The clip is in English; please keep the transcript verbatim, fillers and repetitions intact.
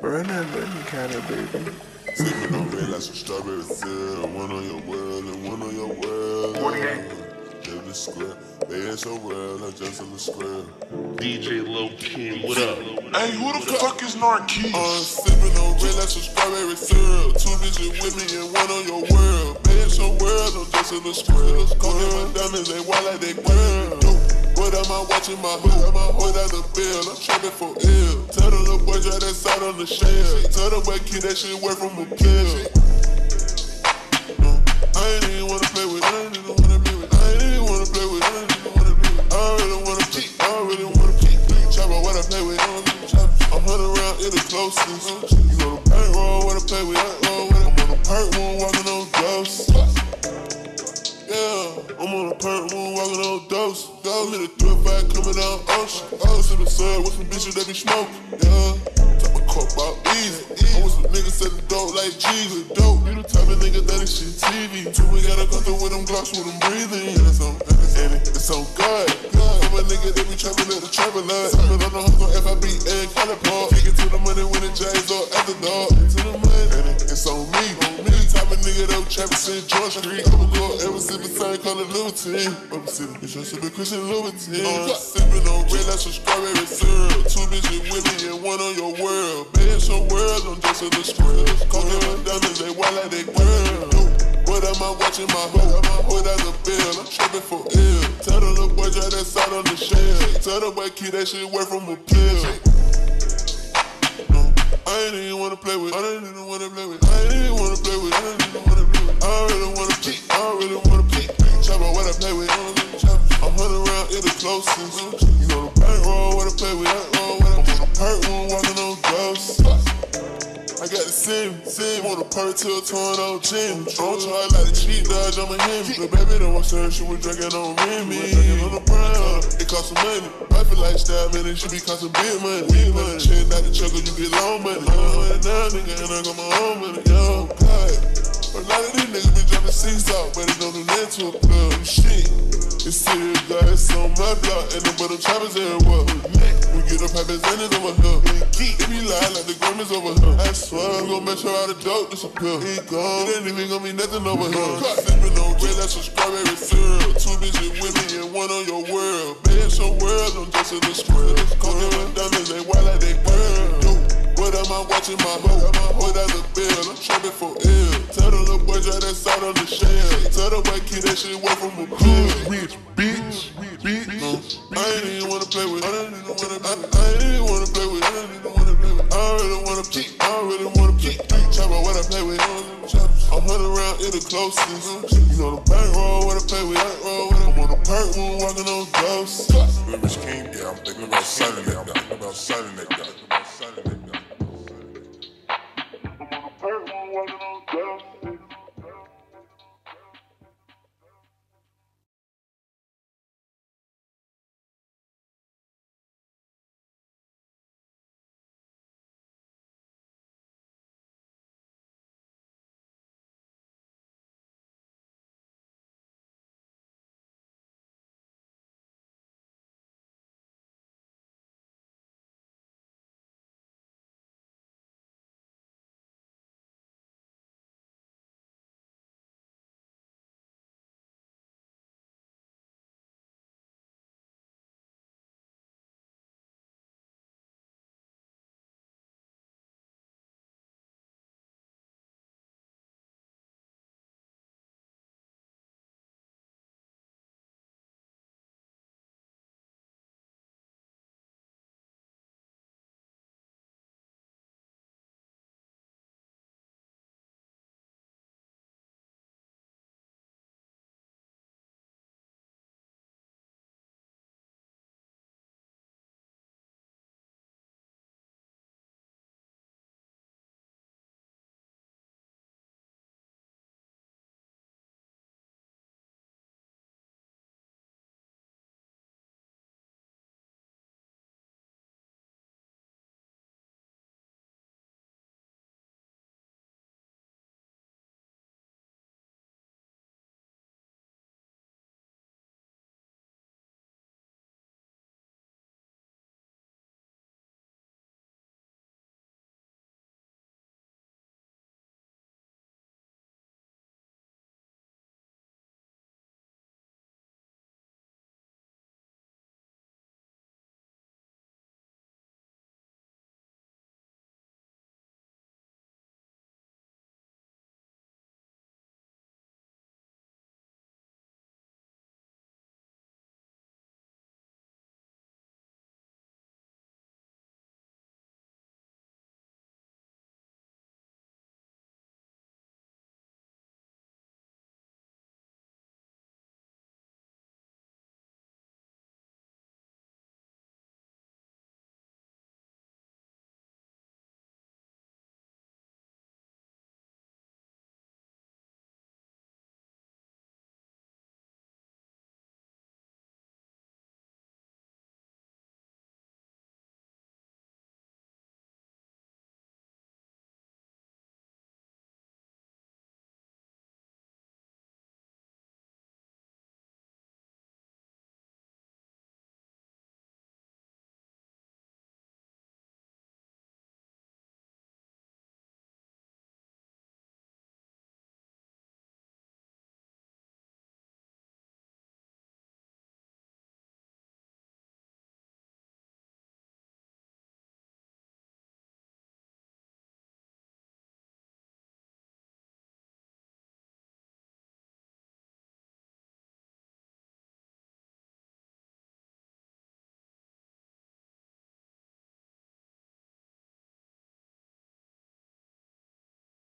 Run that money kind of baby. Sipping on red like some strawberry syrup. One on your world and one on your world. forty-eight. Just a square. They ain't so world, I'm just a little square. D J Low King, what up? Hey, who the fuck is Narkees? I'm sipping on red like some strawberry syrup. Two bitches with me and one on your world. They ain't so world, I'm just a little square. Coking my diamonds, they wild like they girl. What am I watching my hood? My hood out the bill. I'm trapping for ill. Tell the little boy dry that side on the shell. Tell the boy kid that shit work from a pill. Uh, I ain't even wanna play with. I ain't even wanna play with. I ain't even wanna play with. I ain't even wanna play with. I really wanna peek. I really wanna peek. Chop out what I play with. A hundred round in the closest. You know the paint roll what I play with. I'm on a perk moon walking on ghosts. Yeah, I'm on a perk moon walking on dose. I'm in a three five coming down ocean. I was in the sun with some bitches that be smoking. Yeah, type of coke out easy. I was some niggas selling dope like Jesus. Dope, you the type of nigga that is shit T V. Two we gotta go through with them glocks with them breathing. And it's on, and it, it's on God. I'm a nigga that be trapping at the trapper lot. Sipping on the hustle F I B and Cali Park. Take it to the money when it J's or at the dog. To the money, and it, it's on me. On me, the type of nigga that was trapping in George Street. I'ma go ever since the same color Louis. I'm sitting, bitch, I'm sipping Christian Louis. I'm sipping on red like some strawberry syrup. Two bitches with me and one on your world. Man, so world, I'm just a little squirrel. Coking my diamonds, they wild like they girl. What am I watching my hood? My hood out the bill. I'm trapping for ill. Tell the little boy dry that side on the shell. Tell the boy kid that shit work from a pill. I ain't even wanna play with. I ain't even wanna play with. I ain't even wanna play with. I ain't even wanna play with. I really wanna peek. I really wanna peek. Chop out what I play with. A hundred round in the closest. You know the paint roll what I play with. I'm on a perk moon walking on ghosts. I got the sim, sim on the perk till torn on chin. Don't try like the cheat dodge, I'm a him. But baby don't want her, she was drinking on me. Drinking on the brown, it cost some money. Wifey lifestyle, man, it should be costing big money. Big money, check out the chuckle, you get long money. Long now, nigga, and I got my own money. Yo, God. A lot of these niggas be dropping seats out, but they don't do that to a club. Shit, it's serious, guys, it's on my block, and the bottom choppers everywhere. We get up happy Xana's over here. It be lying like the Grammys over here. I swear I'm gon' make sure all the dope disappear. He gone, it ain't even gon' be nothing over here. Sippin' on red like some strawberry syrup. Two bitches with me and one on your world. Man, so world, I'm just a little squirrel. Coking my diamonds, they wild like they girl. What am I watching my hood? My hood out the bill. I'm trapping for ill. Tell the little boy dry that side on the shell. Tell the boy kid that shit work from a pill. Rich bitch, bitch. No, I ain't even wanna play with. I ain't even wanna. I, I ain't even wanna play with. I ain't even wanna play with. I really wanna peek. I really wanna peek. Chop out what I play with. A hundred round in the closest. You know the paint roll what I play with. I'm on a perk moon walking on ghosts. Rich King, yeah, I'm thinking about signing that. I'm thinking about signing that.